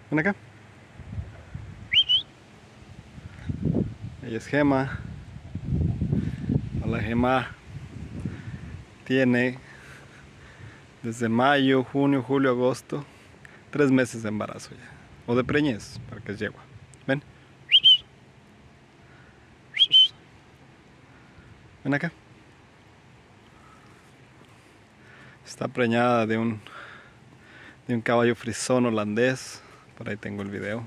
Ven acá. Ella es Gema. Hola Gema. Tiene desde mayo, junio, julio, agosto 3 meses de embarazo ya. O de preñez, para que es yegua. Ven. Ven acá. Está preñada de un caballo frisón holandés. Por ahí tengo el video.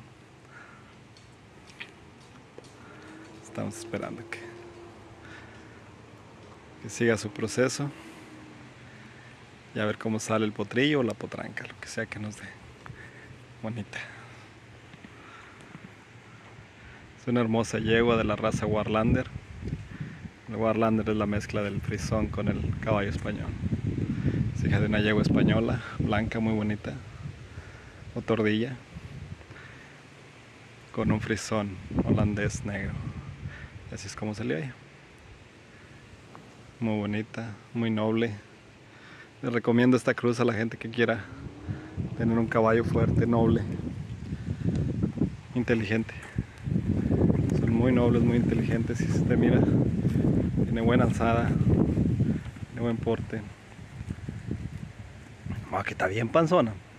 Estamos esperando que siga su proceso y a ver cómo sale el potrillo o la potranca, lo que sea que nos dé. Bonita. Es una hermosa yegua de la raza Warlander. El Warlander es la mezcla del frisón con el caballo español. Es hija de una yegua española, blanca, muy bonita, o tordilla, con un frisón holandés negro. Y así es como salió ella. Muy bonita, muy noble. Les recomiendo esta cruz a la gente que quiera tener un caballo fuerte, noble, inteligente. Son muy nobles, muy inteligentes. Si usted mira, tiene buena alzada, tiene buen porte. Que está bien panzona.